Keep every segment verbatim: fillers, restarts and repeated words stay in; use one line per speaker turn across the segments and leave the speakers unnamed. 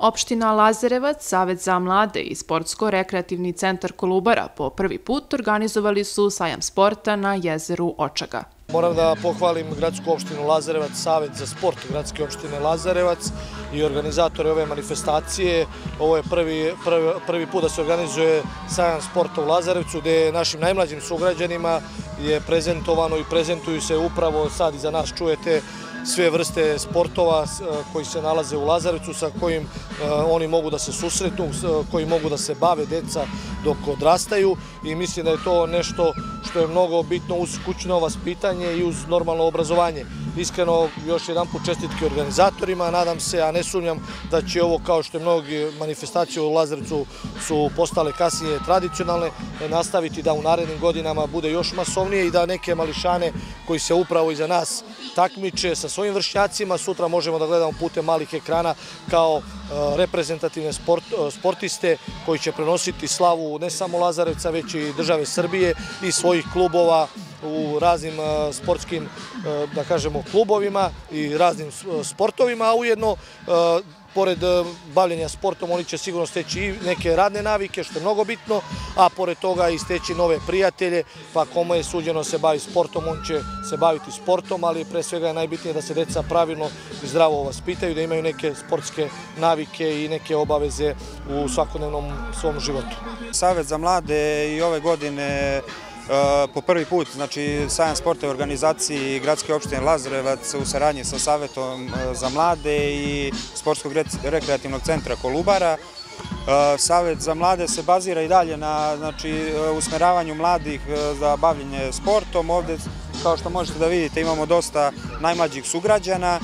Opština Lazarevac, Savet za mlade i Sportsko-rekreativni centar Kolubara po prvi put organizovali su sajam sporta na jezeru Očaga.
Moram da pohvalim gradsku opštinu Lazarevac, Savet za sport gradske opštine Lazarevac i organizatore ove manifestacije. Ovo je prvi, prvi, prvi put da se organizuje sajam sporta u Lazarevcu, gde našim najmlađim sugrađanima je prezentovano i prezentuju se upravo sad iza nas čujete sve vrste sportova koji se nalaze u Lazarevcu, sa kojim oni mogu da se susretnu, koji mogu da se bave deca dok odrastaju, i mislim da je to nešto što je mnogo bitno uz kućno vaspitanje i uz normalno obrazovanje. Iskreno, još jedan put čestitke organizatorima, nadam se, a ne sumnjam da će ovo, kao što je mnogi manifestacije u Lazarevcu su postale kasnije tradicionalne, nastaviti da u narednim godinama bude još masovnije i da neke mališane koji se upravo iza nas takmiče sa svojim vršnjacima sutra možemo da gledamo putem malih ekrana kao reprezentativne sportiste koji će prenositi slavu ne samo Lazarevca, već i države Srbije i svojih klubova u raznim sportskim, da kažemo, klubovima i raznim sportovima, a ujedno pored bavljenja sportom oni će sigurno steći i neke radne navike, što je mnogo bitno, a pored toga i steći nove prijatelje, pa kome je suđeno se bavi sportom, on će se baviti sportom, ali pre svega je najbitnije da se deca pravilno i zdravo vaspitaju, da imaju neke sportske navike i neke obaveze u svakodnevnom svom životu.
Savet za mlade i ove godine po prvi put, znači sajam sporta u organizaciji gradske opštine Lazarevac u saradnji sa Savetom za mlade i Sportskog rekreativnog centra Kolubara. Savet za mlade se bazira i dalje na znači, usmeravanju mladih za bavljenje sportom. Ovde, kao što možete da vidite, imamo dosta najmlađih sugrađana,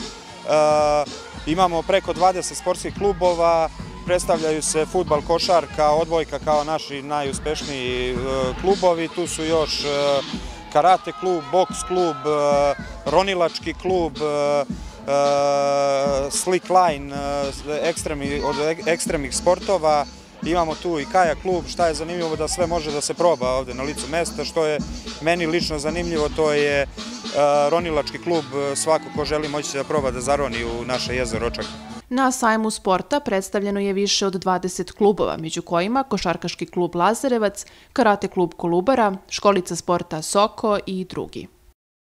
imamo preko dvadeset sportskih klubova, predstavljaju se fudbal, košarka, odbojka kao naši najuspešniji klubovi. Tu su još karate klub, boks klub, ronilački klub, slickline od ekstremnih sportova. Imamo tu i kajak klub. Šta je zanimljivo da sve može da se proba ovde na licu mesta. Što je meni lično zanimljivo, to je ronilački klub. Svako ko želi moći da proba da zaroni u naše jezero Očaga.
Na sajmu sporta predstavljeno je više od dvadeset klubova, među kojima Košarkaški klub Lazarevac, Karate klub Kolubara, Školica sporta Soko i drugi.